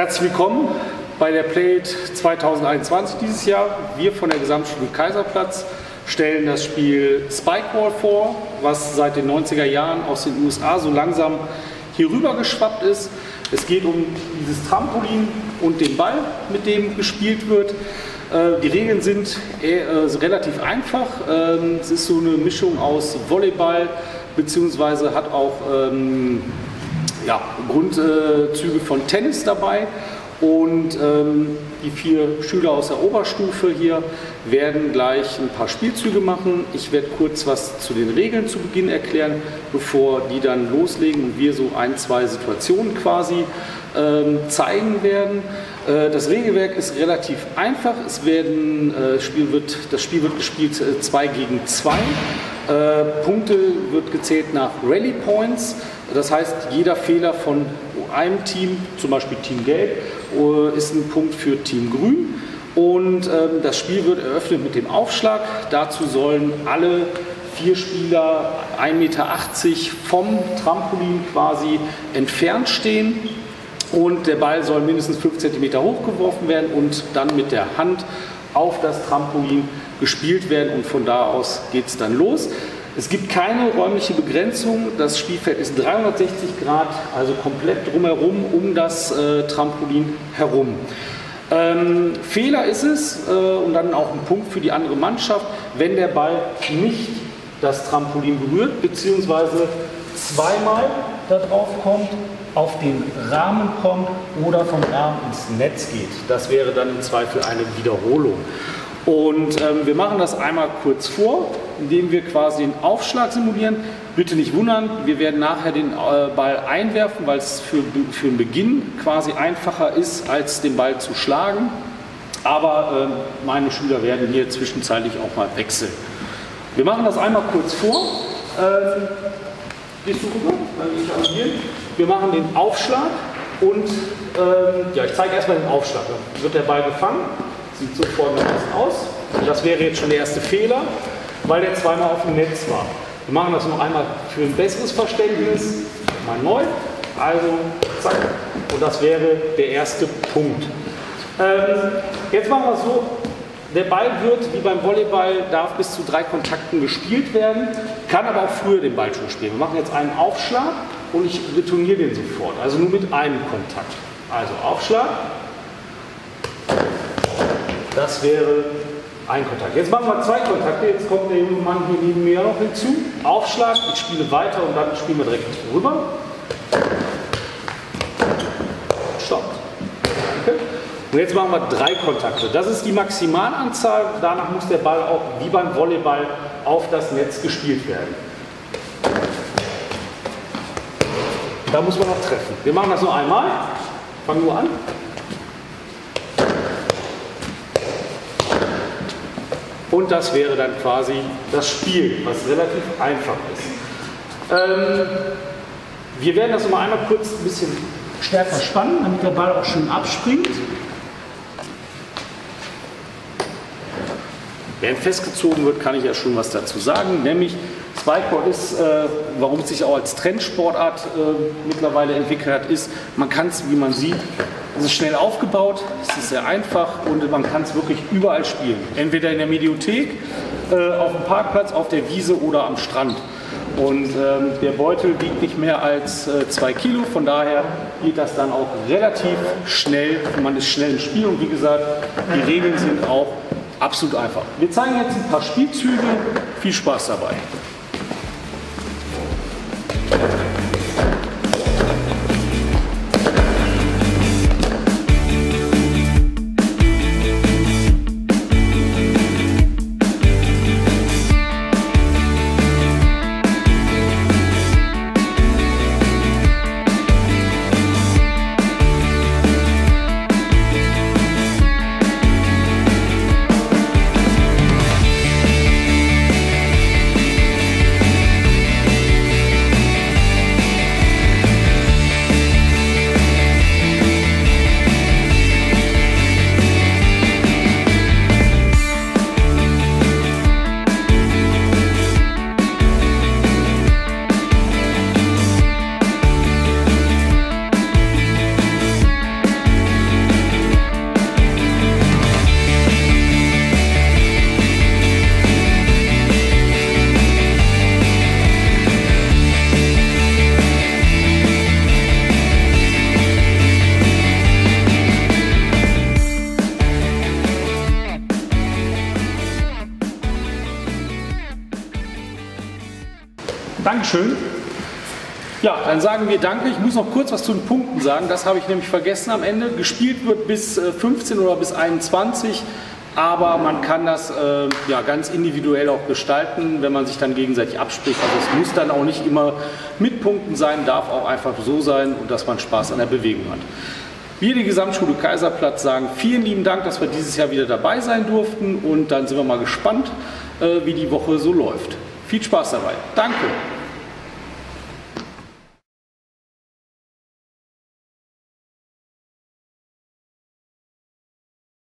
Herzlich willkommen bei der Play-It 2021 dieses Jahr. Wir von der Gesamtschule Kaiserplatz stellen das Spiel Spikeball vor, was seit den 90er Jahren aus den USA so langsam hier rüber geschwappt ist. Es geht um dieses Trampolin und den Ball, mit dem gespielt wird. Die Regeln sind relativ einfach. Es ist so eine Mischung aus Volleyball, beziehungsweise hat auch Grundzüge von Tennis dabei. Und die 4 Schüler aus der Oberstufe hier werden gleich ein paar Spielzüge machen. Ich werde kurz was zu den Regeln zu Beginn erklären, bevor die dann loslegen und wir so 1, 2 Situationen quasi zeigen werden. Das Regelwerk ist relativ einfach. Das Spiel wird gespielt 2 gegen 2. Punkte wird gezählt nach Rally Points. Das heißt, jeder Fehler von einem Team, zum Beispiel Team Gelb, ist ein Punkt für Team Grün. Und das Spiel wird eröffnet mit dem Aufschlag. Dazu sollen alle 4 Spieler 1,80 Meter vom Trampolin quasi entfernt stehen. Und der Ball soll mindestens 5 cm hochgeworfen werden und dann mit der Hand auf das Trampolin gespielt werden. Und von da aus geht es dann los. Es gibt keine räumliche Begrenzung. Das Spielfeld ist 360 Grad, also komplett drumherum um das Trampolin herum. Fehler ist es, und dann auch ein Punkt für die andere Mannschaft, wenn der Ball nicht das Trampolin berührt, beziehungsweise zweimal da drauf kommt, auf den Rahmen kommt oder vom Rahmen ins Netz geht. Das wäre dann im Zweifel eine Wiederholung. Und wir machen das einmal kurz vor, indem wir quasi den Aufschlag simulieren. Bitte nicht wundern, wir werden nachher den Ball einwerfen, weil es für den Beginn quasi einfacher ist, als den Ball zu schlagen. Aber meine Schüler werden hier zwischenzeitlich auch mal wechseln. Wir machen das einmal kurz vor. Gehst du rüber? Wir machen den Aufschlag und ich zeige erstmal den Aufschlag. Dann wird der Ball gefangen. Sieht so folgendermaßen aus. Das wäre jetzt schon der erste Fehler, weil der zweimal auf dem Netz war. Wir machen das noch einmal für ein besseres Verständnis. Mal neu. Also, zack. Und das wäre der erste Punkt. Jetzt machen wir es so. Der Ball wird, wie beim Volleyball, darf bis zu 3 Kontakten gespielt werden, kann aber auch früher den Ball schon spielen. Wir machen jetzt einen Aufschlag und ich retourniere den sofort. Also nur mit einem Kontakt. Also Aufschlag. Das wäre ein Kontakt. Jetzt machen wir 2 Kontakte. Jetzt kommt der junge Mann hier neben mir noch hinzu. Aufschlag, ich spiele weiter und dann spielen wir direkt rüber. Stopp. Danke. Und jetzt machen wir 3 Kontakte. Das ist die Maximalanzahl. Danach muss der Ball auch wie beim Volleyball auf das Netz gespielt werden. Da muss man noch treffen. Wir machen das nur einmal. Fangen nur an. Und das wäre dann quasi das Spiel, was relativ einfach ist. Wir werden das noch mal einmal kurz ein bisschen stärker spannen, damit der Ball auch schön abspringt. Während festgezogen wird, kann ich ja schon was dazu sagen, nämlich Spikeball ist, warum es sich auch als Trendsportart mittlerweile entwickelt hat, ist, man kann es, wie man sieht, es ist schnell aufgebaut, es ist sehr einfach und man kann es wirklich überall spielen. Entweder in der Mediothek, auf dem Parkplatz, auf der Wiese oder am Strand. Und der Beutel wiegt nicht mehr als 2 Kilo, von daher geht das dann auch relativ schnell. Man ist schnell im Spiel und wie gesagt, die Regeln sind auch absolut einfach. Wir zeigen jetzt ein paar Spielzüge. Viel Spaß dabei. Dankeschön. Ja, dann sagen wir Danke. Ich muss noch kurz was zu den Punkten sagen. Das habe ich nämlich vergessen am Ende. Gespielt wird bis 15 oder bis 21. Aber man kann das ja, ganz individuell auch gestalten, wenn man sich dann gegenseitig abspricht. Also es muss dann auch nicht immer mit Punkten sein, darf auch einfach so sein und dass man Spaß an der Bewegung hat. Wir, die Gesamtschule Kaiserplatz, sagen vielen lieben Dank, dass wir dieses Jahr wieder dabei sein durften und dann sind wir mal gespannt, wie die Woche so läuft. Viel Spaß dabei. Danke!